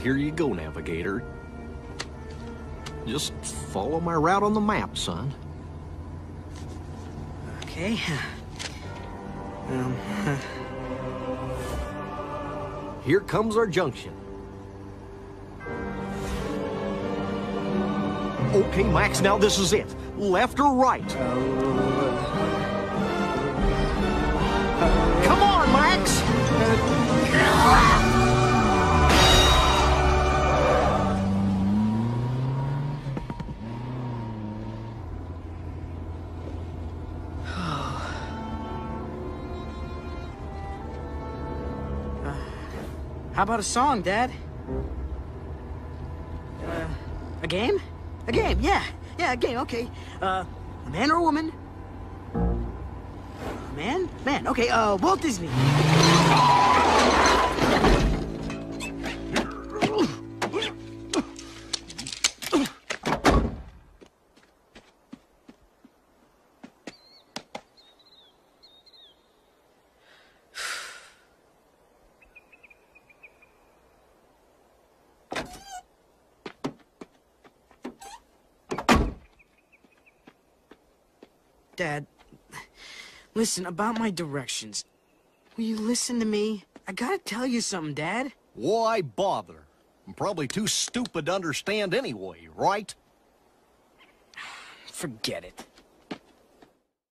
here you go, navigator. Just follow my route on the map, son. Okay. Here comes our junction. Okay, Max, now this is it. Left or right? Come on, Max! How about a song, Dad? A game? A game, yeah. Yeah, a game, okay. A man or a woman? Man? Man, okay, Walt Disney. Dad, listen, about my directions. Will you listen to me? I gotta tell you something, Dad. Why bother? I'm probably too stupid to understand anyway, right? Forget it.